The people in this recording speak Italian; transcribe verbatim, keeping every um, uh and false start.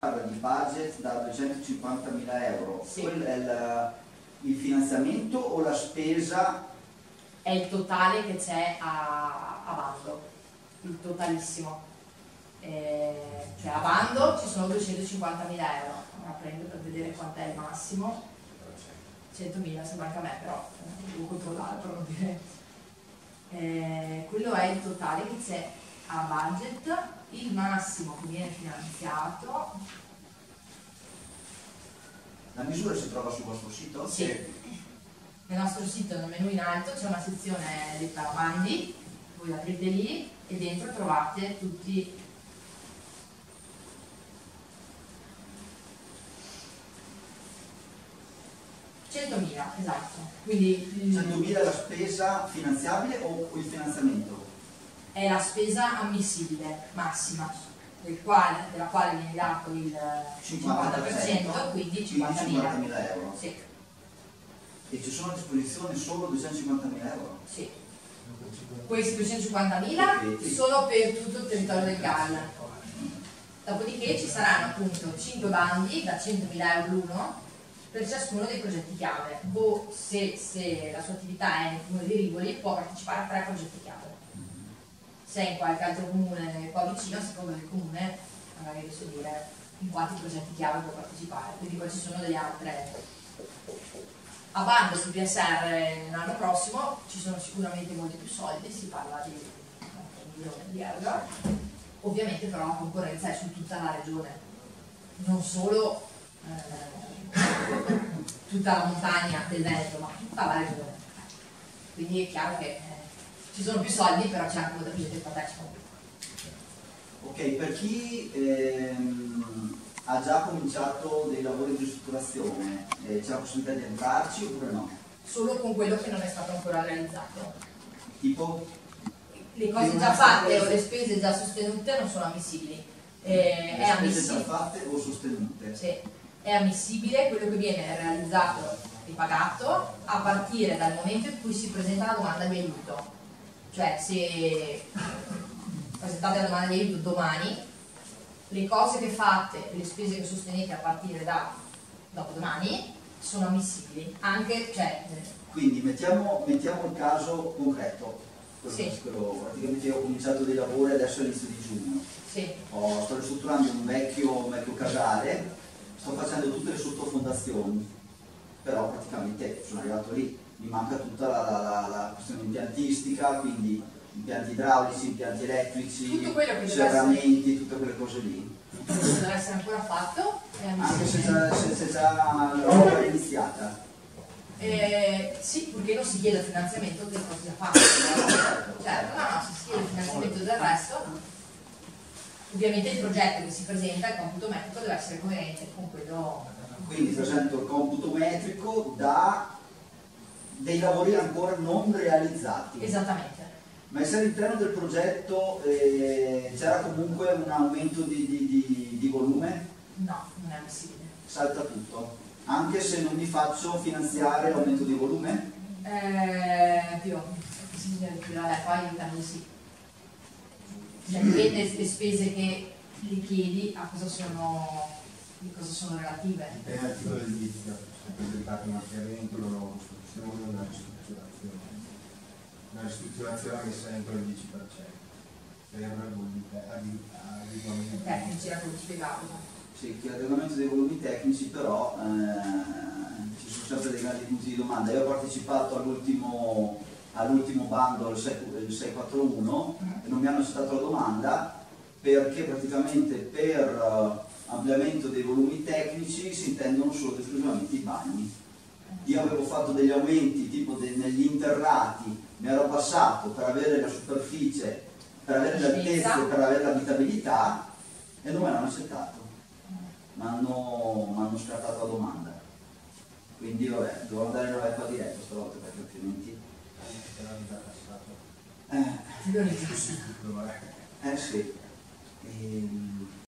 parla di budget da duecentocinquantamila euro, sì. Quello è il, il finanziamento o la spesa? È il totale che c'è a, a bando, il totalissimo. Eh, cioè a bando ci sono duecentocinquantamila euro, ora prendo per vedere quant'è il massimo, centomila sembra anche a me, però eh, devo controllare per non dire. Eh, quello è il totale che c'è a budget, il massimo che viene finanziato. La misura si trova sul vostro sito? Sì. Nel nostro sito, nel menu in alto, c'è una sezione detta bandi, voi aprite lì e dentro trovate tutti centomila, esatto. Quindi centomila è la spesa finanziabile o il finanziamento? È la spesa ammissibile massima, del quale, della quale viene dato il cinquanta per cento, quindi cinquantamila euro. Sì. E ci sono a disposizione solo duecentocinquantamila euro? Sì. Questi duecentocinquantamila sono per tutto il territorio del G A L. Dopodiché ci saranno appunto cinque bandi da centomila euro l'uno per ciascuno dei progetti chiave, o se, se la sua attività è nel comune di Rivoli può partecipare a tre progetti chiave. Se è in qualche altro comune qua vicino, a seconda del comune, magari adesso dire in quanti progetti chiave può partecipare, quindi poi ci sono delle altre. A bando sul P S R l'anno prossimo ci sono sicuramente molti più soldi, si parla di un milione di euro, ovviamente però la concorrenza è su tutta la regione, non solo eh, tutta la montagna del Veneto, ma tutta la regione. Quindi è chiaro che eh, ci sono più soldi, però c'è anche molta più gente che partecipa. Ok, per chi ehm, ha già cominciato dei lavori di ristrutturazione, eh, c'è la possibilità di entrarci oppure no? Solo con quello che non è stato ancora realizzato. Tipo? Le cose già fatte o le spese già sostenute non sono ammissibili. Eh, le è spese ammissibile. già fatte o sostenute? Sì. È ammissibile quello che viene realizzato e pagato a partire dal momento in cui si presenta la domanda di aiuto. Cioè se presentate la domanda di aiuto domani, le cose che fate e le spese che sostenete a partire da dopodomani sono ammissibili. Anche, cioè, quindi mettiamo, mettiamo il caso concreto. Sì. Quello, praticamente io ho cominciato dei lavori adesso all'inizio di giugno. Sì. Oh, sto ristrutturando un vecchio, un vecchio casale, sto facendo tutte le sottofondazioni, però praticamente sono arrivato lì, mi manca tutta la, la, la, la questione impiantistica, quindi impianti idraulici, impianti elettrici, serramenti, essere... tutte quelle cose lì. Tutto quello che deve essere ancora fatto è anche se già, se, se già la lavoro è iniziata. Eh, sì, perché non si chiede il finanziamento delle cose già fatte. Certo, no, no, se si chiede il finanziamento del resto, ovviamente il progetto che si presenta, il computo metrico, deve essere coerente con quello. Quindi presento il computo metrico da dei lavori ancora non realizzati. Esattamente. Ma se all'interno del progetto eh, c'era comunque un aumento di, di, di, di volume? No, non è possibile. Salta tutto? Anche se non mi faccio finanziare l'aumento di volume? Eh, più, vabbè, poi intanto sì. Cioè, dipende le spese che li chiedi a cosa sono, di cosa sono relative. È l'articolo dell'edilizia, è dedicato a mantenimento, una nuova costruzione, una ristrutturazione. Una ristrutturazione che sia entro il dieci per cento per i tecnici, era quello spiegato. Sì, che l'adeguamento dei volumi tecnici, però eh, ci sono sempre dei grandi punti di domanda. Io ho partecipato all'ultimo all'ultimo bando, il seicentoquarantuno, e non mi hanno accettato la domanda perché praticamente per uh, ampliamento dei volumi tecnici si intendono solo ed esclusivamente i bagni. Io avevo fatto degli aumenti tipo de, negli interrati, mi ero passato per avere la superficie, per avere l'altezza e per avere l'abitabilità e non me l'hanno accettato. Mi hanno scartato la domanda. Quindi vabbè, devo andare in live diretto stavolta perché altrimenti... Eh, eh sì. Ehm...